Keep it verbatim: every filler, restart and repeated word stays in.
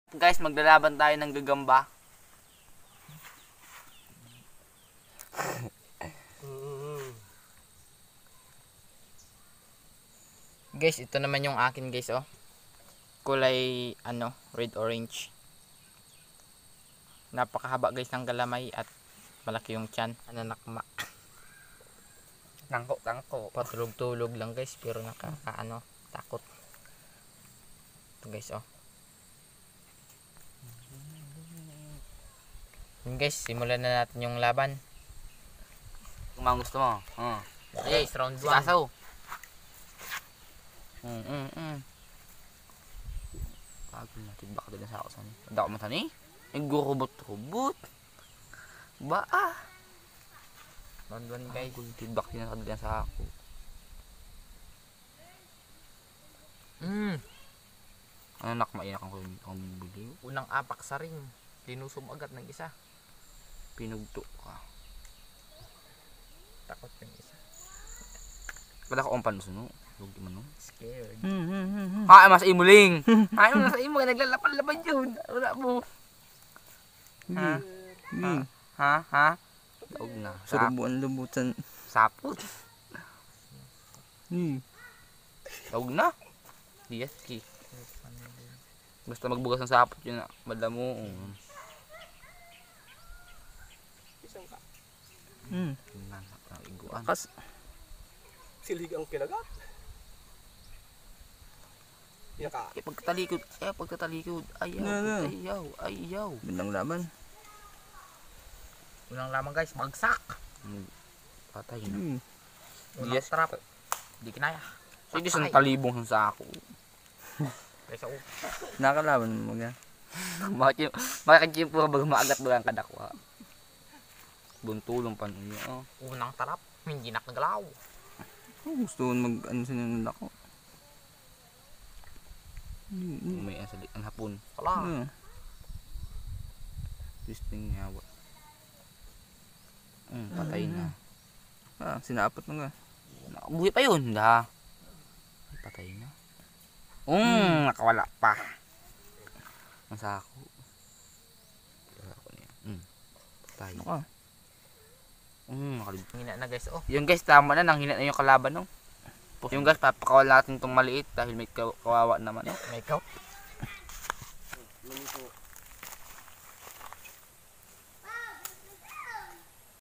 Guys, maglalaban tayo ng gagamba. Guys, ito naman yung akin guys, oh. Kulay ano, red orange. Napakahaba guys ng galamay at malaki yung tiyan. Nanakma. Tangko, tangko. Patulog-tulog lang guys, pero nakakaano, takot. Ito guys, oh. Yun guys, simulan na natin yung laban. Kung mga gusto mo. Uh. Guys, round one. Sikasaw. Mm, mm, mm. Pagod na, tibak din sa ako sani. Hindi ako matani. Nagurubot-rubot. Ba ah. Round one guys. Pagod, tibak din sa ako. Mm. Ano nakmaiyak ang kong bili? Unang apak sa ring. Linusog agad ng isa. Pinugto ka. Takot yung isa. Wala ka umpan mo no? Huwag di man no? Scared. Ha, mas imuling. Ha, mas imo naglalapan-laban yun. Wala mo. Ha? Ha? Ha? Ha? Daog na. Surubuan lubutan. Sapot. Hmm. Daog na. Yes, ki. Basta magbugas ng sapot yun na. Madamo. Hmm. Iguan. Kas. Silig ang kinagat. Yaka. Eh, pagtatalikod. Eh, pagtatalikod. Ayaw. No, no. Ayaw. Ayaw. Bandang laban. Unang lamang guys, bagsak. Patay na. Hmm. Unang Yes. trap. Hindi kinaya. Sige, sa talibong sa ako. Guys, oh. Nakalaban mo yan. Bakit yung puro bago maagat doon ang kadakwa. Buntulong pa nun yun. Oh. Unang trap, hindi nakagalaw. Oh, gusto ko mag ano sinunod ako. Hmm. May asali ang hapon. Wala. Hmm. Twisting niya. Mm, patay na. Ah, sinapot mo nga. Buhay pa yun. Da. Patay na. Um, nakawala pa. Nasa ako. Nasa ako niya. Mm. Patay. Ako. Um, nakalibot. Hina na guys, oh. Yung guys, tama na. Nanghina na yung kalaban, no? Yung guys, papakawal natin itong maliit dahil may kawawa naman. May ikaw.